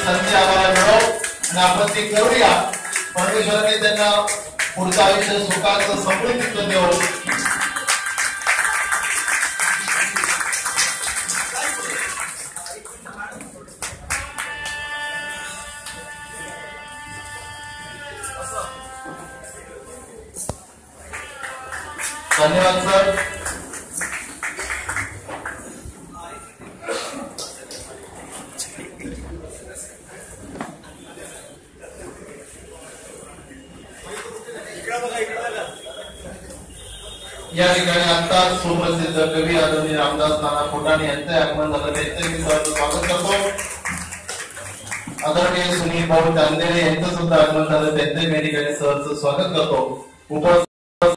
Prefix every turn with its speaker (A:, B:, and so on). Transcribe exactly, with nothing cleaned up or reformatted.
A: संधी आम्हाला मिळो आणि आपण ती करूया. परमेश्वराने त्यांना पुढचं आयुष्य सुखाचं समृद्धीत देऊ. धन्यवाद सर. या ठिकाणी आता सुप्रसिद्ध कवी आदरणीय रामदास नाना फुटाणे यांचे आगमन झालं. त्यांचे मी स्वागत करतो. आदरणीय सुनील भाऊ चांदेरे यांचं सुद्धा आगमन झालं. त्यांचे मी ठिकाणी सहर्ष स्वागत करतो.